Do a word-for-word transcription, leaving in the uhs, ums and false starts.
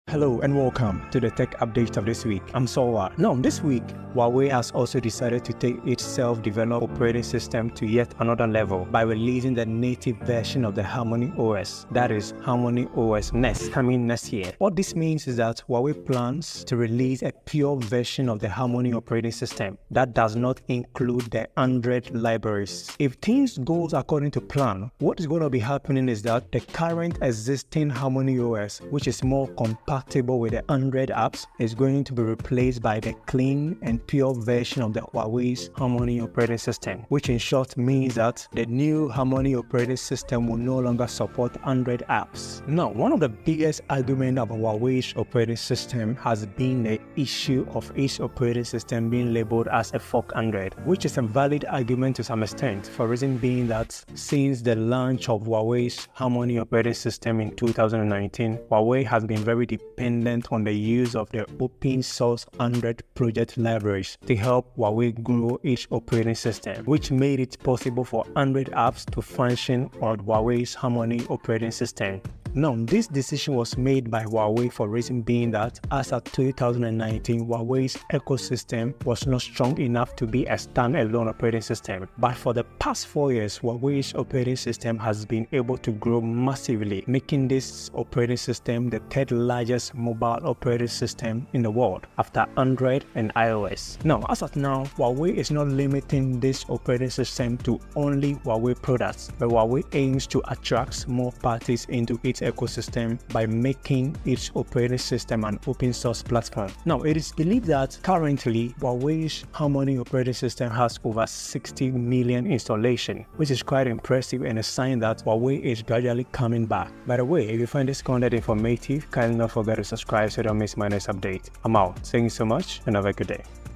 Hello and welcome to the tech update of this week. I'm Solwa. Now, this week, Huawei has also decided to take its self-developed operating system to yet another level by releasing the native version of the HarmonyOS, that is HarmonyOS Next, coming next year. What this means is that Huawei plans to release a pure version of the Harmony operating system that does not include the Android libraries. If things go according to plan, what is going to be happening is that the current existing HarmonyOS, which is more compact with the Android apps, is going to be replaced by the clean and pure version of the Huawei's Harmony operating system, which in short means that the new Harmony operating system will no longer support Android apps. Now, one of the biggest arguments of Huawei's operating system has been the issue of its operating system being labeled as a fork Android, which is a valid argument to some extent, for reason being that since the launch of Huawei's Harmony operating system in two thousand nineteen, Huawei has been very dependent on the use of the open source Android project libraries to help Huawei grow its operating system, which made it possible for Android apps to function on Huawei's Harmony operating system. Now, this decision was made by Huawei for reason being that as of two thousand nineteen, Huawei's ecosystem was not strong enough to be a standalone operating system. But for the past four years, Huawei's operating system has been able to grow massively, making this operating system the third largest mobile operating system in the world after Android and iOS. Now, as of now, Huawei is not limiting this operating system to only Huawei products, but Huawei aims to attract more parties into its ecosystem by making its operating system an open source platform. Now, it is believed that currently Huawei's Harmony operating system has over sixty million installations, which is quite impressive and a sign that Huawei is gradually coming back. By the way, if you find this content informative, kindly don't forget to subscribe so you don't miss my next update. I'm out. Thank you so much and have a good day.